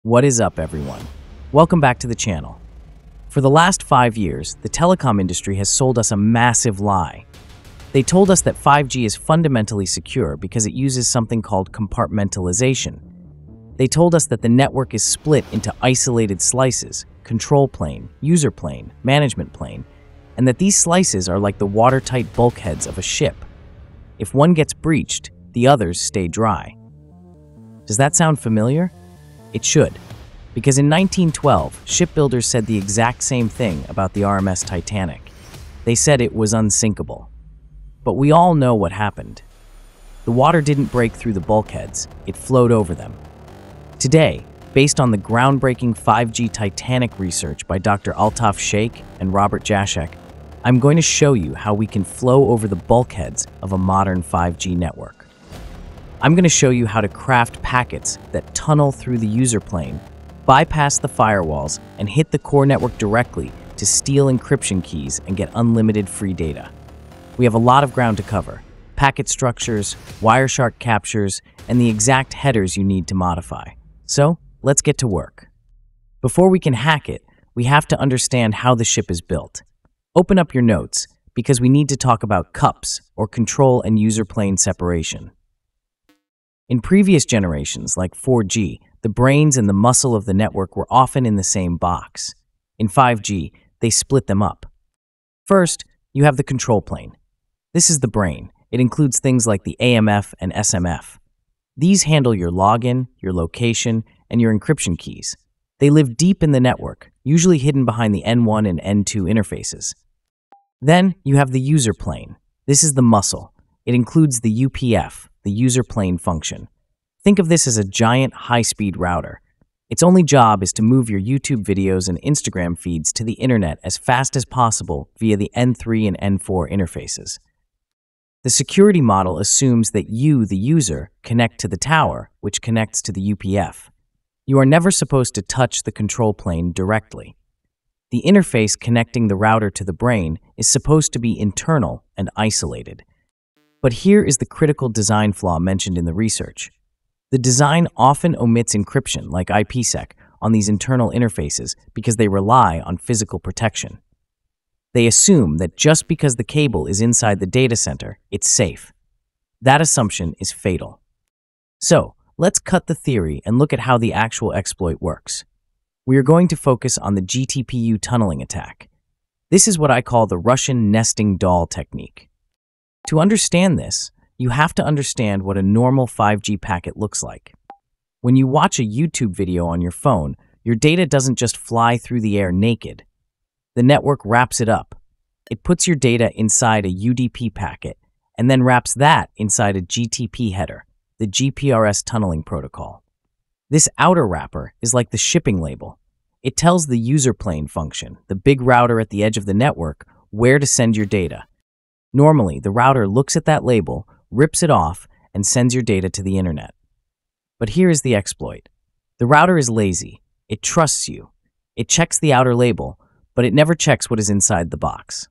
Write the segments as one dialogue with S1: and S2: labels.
S1: What is up, everyone? Welcome back to the channel. For the last 5 years, the telecom industry has sold us a massive lie. They told us that 5G is fundamentally secure because it uses something called compartmentalization. They told us that the network is split into isolated slices, control plane, user plane, management plane, and that these slices are like the watertight bulkheads of a ship. If one gets breached, the others stay dry. Does that sound familiar? It should, because in 1912, shipbuilders said the exact same thing about the RMS Titanic. They said it was unsinkable. But we all know what happened. The water didn't break through the bulkheads, it flowed over them. Today, based on the groundbreaking 5G Titanic research by Dr. Altaf Sheikh and Robert Jashek, I'm going to show you how we can flow over the bulkheads of a modern 5G network. I'm going to show you how to craft packets that tunnel through the user plane, bypass the firewalls, and hit the core network directly to steal encryption keys and get unlimited free data. We have a lot of ground to cover: packet structures, Wireshark captures, and the exact headers you need to modify. So, let's get to work. Before we can hack it, we have to understand how the ship is built. Open up your notes, because we need to talk about cups, or control and user plane separation. In previous generations, like 4G, the brains and the muscle of the network were often in the same box. In 5G, they split them up. First, you have the control plane. This is the brain. It includes things like the AMF and SMF. These handle your login, your location, and your encryption keys. They live deep in the network, usually hidden behind the N1 and N2 interfaces. Then, you have the user plane. This is the muscle. It includes the UPF, the user plane function. Think of this as a giant high-speed router. Its only job is to move your YouTube videos and Instagram feeds to the internet as fast as possible via the N3 and N4 interfaces. The security model assumes that you, the user, connect to the tower, which connects to the UPF. You are never supposed to touch the control plane directly. The interface connecting the router to the brain is supposed to be internal and isolated. But here is the critical design flaw mentioned in the research. The design often omits encryption, like IPsec, on these internal interfaces because they rely on physical protection. They assume that just because the cable is inside the data center, it's safe. That assumption is fatal. So, let's cut the theory and look at how the actual exploit works. We are going to focus on the GTPU tunneling attack. This is what I call the Russian nesting doll technique. To understand this, you have to understand what a normal 5G packet looks like. When you watch a YouTube video on your phone, your data doesn't just fly through the air naked. The network wraps it up. It puts your data inside a UDP packet and then wraps that inside a GTP header, the GPRS tunneling protocol. This outer wrapper is like the shipping label. It tells the user plane function, the big router at the edge of the network, where to send your data. Normally, the router looks at that label, rips it off, and sends your data to the internet. But here is the exploit. The router is lazy. It trusts you. It checks the outer label, but it never checks what is inside the box.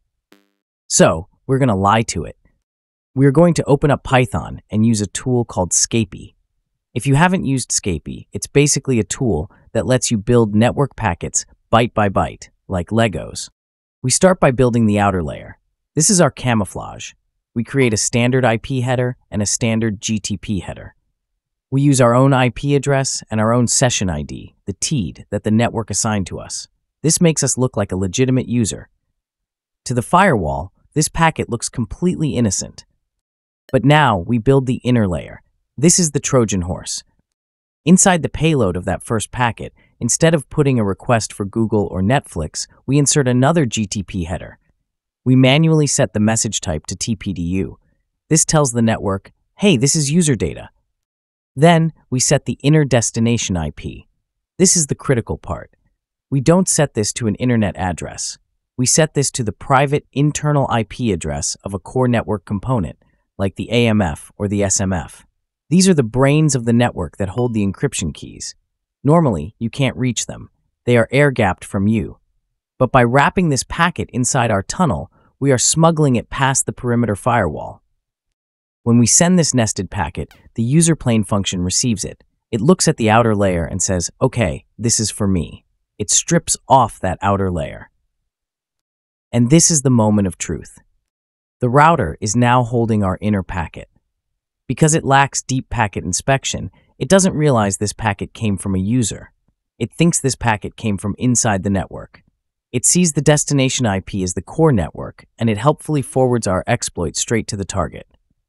S1: So, we're going to lie to it. We're going to open up Python and use a tool called Scapy. If you haven't used Scapy, it's basically a tool that lets you build network packets byte by byte, like Legos. We start by building the outer layer. This is our camouflage. We create a standard IP header and a standard GTP header. We use our own IP address and our own session ID, the TEED, that the network assigned to us. This makes us look like a legitimate user. To the firewall, this packet looks completely innocent. But now we build the inner layer. This is the Trojan horse. Inside the payload of that first packet, instead of putting a request for Google or Netflix, we insert another GTP header. We manually set the message type to TPDU. This tells the network, hey, this is user data. Then, we set the inner destination IP. This is the critical part. We don't set this to an internet address. We set this to the private internal IP address of a core network component, like the AMF or the SMF. These are the brains of the network that hold the encryption keys. Normally, you can't reach them. They are air-gapped from you. But by wrapping this packet inside our tunnel, we are smuggling it past the perimeter firewall. When we send this nested packet, the user plane function receives it, It looks at the outer layer and says, okay, this is for me. It strips off that outer layer. And this is the moment of truth. The router is now holding our inner packet. Because it lacks deep packet inspection, it doesn't realize this packet came from a user. It thinks this packet came from inside the network. It sees the destination IP as the core network, and it helpfully forwards our exploit straight to the target.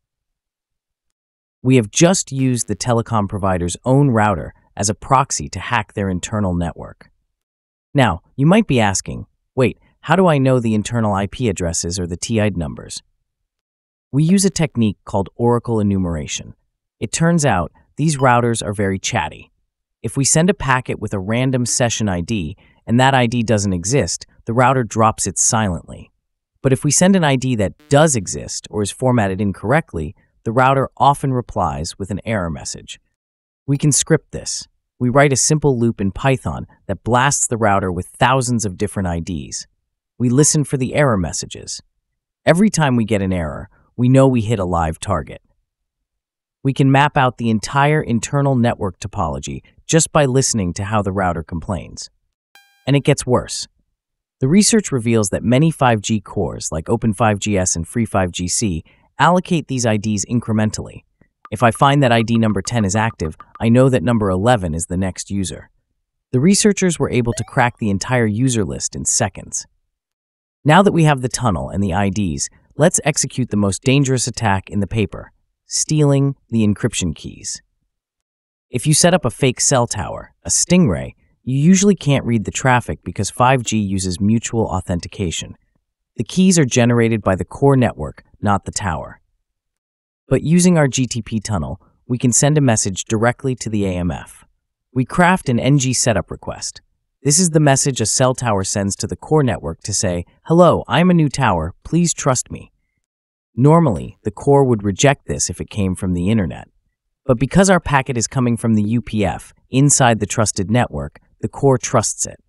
S1: We have just used the telecom provider's own router as a proxy to hack their internal network. Now, you might be asking, wait, how do I know the internal IP addresses or the TID numbers? We use a technique called Oracle Enumeration. It turns out these routers are very chatty. If we send a packet with a random session ID and that ID doesn't exist, the router drops it silently. But if we send an ID that does exist or is formatted incorrectly, the router often replies with an error message. We can script this. We write a simple loop in Python that blasts the router with thousands of different IDs. We listen for the error messages. Every time we get an error, we know we hit a live target. We can map out the entire internal network topology just by listening to how the router complains. And it gets worse. The research reveals that many 5G cores, like Open5Gs and Free5GC, allocate these IDs incrementally. If I find that ID number 10 is active, I know that number 11 is the next user. The researchers were able to crack the entire user list in seconds. Now that we have the tunnel and the IDs, let's execute the most dangerous attack in the paper, stealing the encryption keys. If you set up a fake cell tower, a stingray, you usually can't read the traffic because 5G uses mutual authentication. The keys are generated by the core network, not the tower. But using our GTP tunnel, we can send a message directly to the AMF. We craft an NG setup request. This is the message a cell tower sends to the core network to say, "Hello, I'm a new tower, please trust me." Normally, the core would reject this if it came from the internet. But because our packet is coming from the UPF, inside the trusted network, the core trusts it.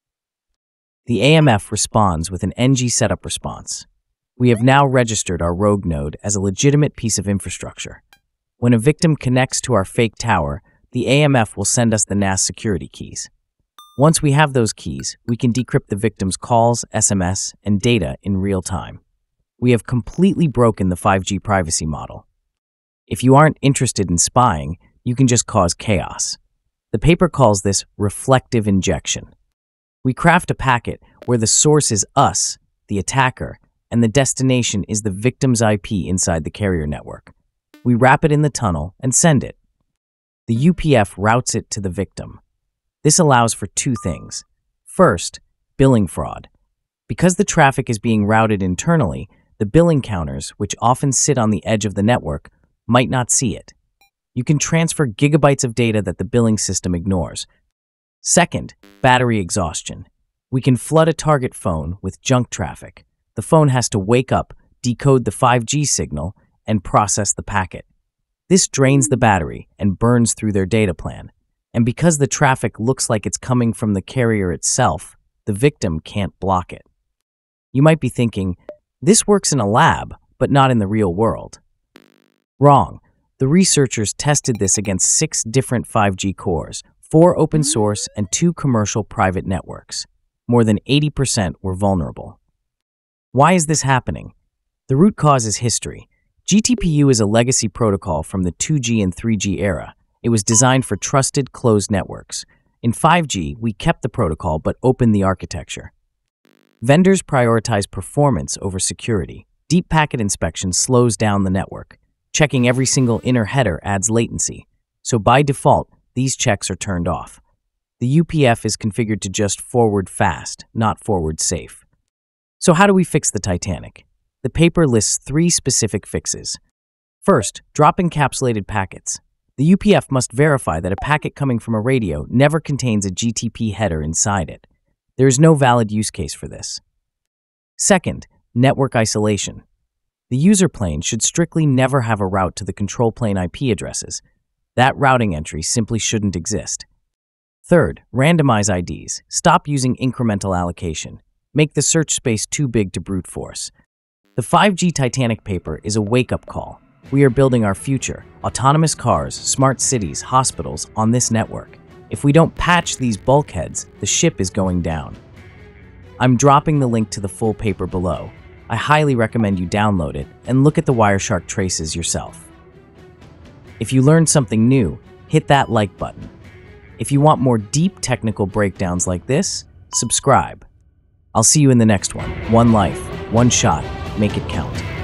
S1: The AMF responds with an NG setup response. We have now registered our rogue node as a legitimate piece of infrastructure. When a victim connects to our fake tower, the AMF will send us the NAS Security Keys. Once we have those keys, we can decrypt the victim's calls, SMS, and data in real time. We have completely broken the 5G privacy model. If you aren't interested in spying, you can just cause chaos. The paper calls this reflective injection. We craft a packet where the source is us, the attacker, and the destination is the victim's IP inside the carrier network. We wrap it in the tunnel and send it. The UPF routes it to the victim. This allows for two things. First, billing fraud. Because the traffic is being routed internally, the billing counters, which often sit on the edge of the network, might not see it. You can transfer gigabytes of data that the billing system ignores. Second, battery exhaustion. We can flood a target phone with junk traffic. The phone has to wake up, decode the 5G signal, and process the packet. This drains the battery and burns through their data plan. And because the traffic looks like it's coming from the carrier itself, the victim can't block it. You might be thinking, this works in a lab, but not in the real world. Wrong. The researchers tested this against 6 different 5G cores, 4 open source and 2 commercial private networks. More than 80% were vulnerable. Why is this happening? The root cause is history. GTPU is a legacy protocol from the 2G and 3G era. It was designed for trusted, closed networks. In 5G, we kept the protocol but opened the architecture. Vendors prioritize performance over security. Deep packet inspection slows down the network. Checking every single inner header adds latency. So by default, these checks are turned off. The UPF is configured to just forward fast, not forward safe. So how do we fix the Titanic? The paper lists 3 specific fixes. First, drop encapsulated packets. The UPF must verify that a packet coming from a radio never contains a GTP header inside it. There is no valid use case for this. Second, network isolation. The user plane should strictly never have a route to the control plane IP addresses. That routing entry simply shouldn't exist. Third, randomize IDs. Stop using incremental allocation. Make the search space too big to brute force. The 5G Titanic paper is a wake-up call. We are building our future, autonomous cars, smart cities, hospitals on this network. If we don't patch these bulkheads, the ship is going down. I'm dropping the link to the full paper below. I highly recommend you download it and look at the Wireshark traces yourself. If you learned something new, hit that like button. If you want more deep technical breakdowns like this, subscribe. I'll see you in the next one. One life, one shot, make it count.